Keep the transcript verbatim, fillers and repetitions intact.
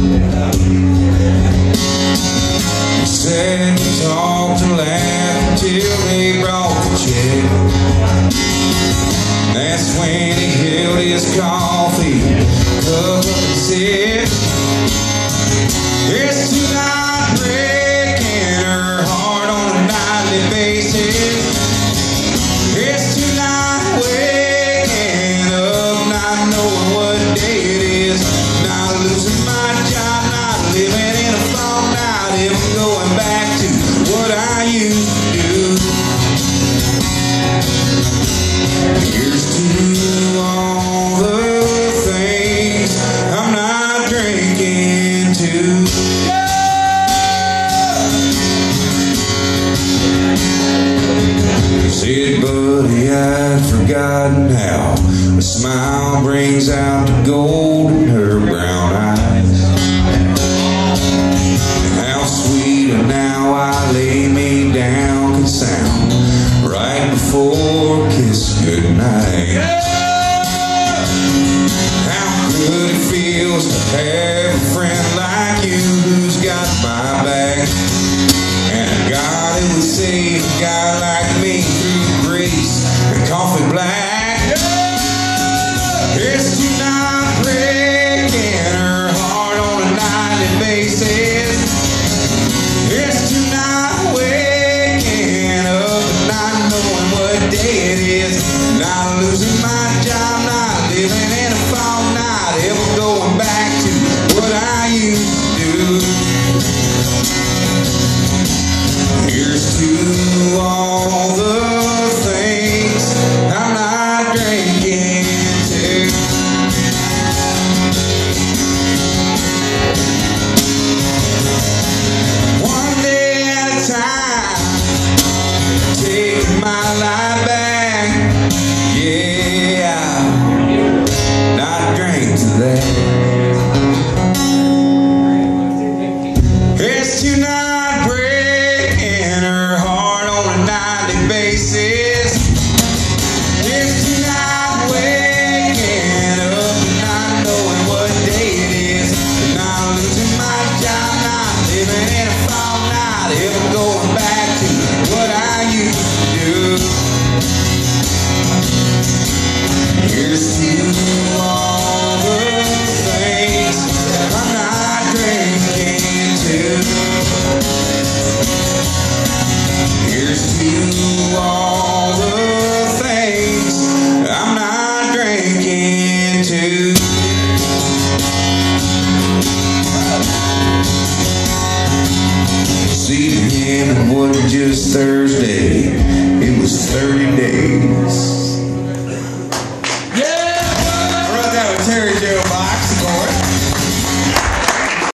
Sat and talked and laughed until they brought the check. That's when he held his coffee cup up and said, "It's tonight breaking her heart on a nightly basis. It's tonight waking up, not knowing what day it is, not losing my job, not living in a fog, not even going back to what I used to do. Here's to all the things I'm not drinking to." Said, "Buddy, I'd forgotten how a smile brings out the gold in her brown eyes. And how sweet and now I lay me down can sound right before a kiss goodnight. How good it feels to have a friend like you who's got my back, and a God who would save a guy like me through grace and coffee black. It's tonight breaking her heart on a nightly basis. It's tonight waking up and not knowing what day it is, not losing my job, not living in a fog, not ever going back to what I used to do. Here's to all the things I'm not drinking to." One day at a time, taking my life back. Yeah, not drink to that. It's tonight breaking her heart on a nightly basis. It's tonight waking up and not knowing what day it is, not losing my job, not living in a fog, not ever going back to what I used to do. Here's to all the things I'm not drinking to. Here's to all the things I'm not drinking to. See him, it wasn't just Thursday.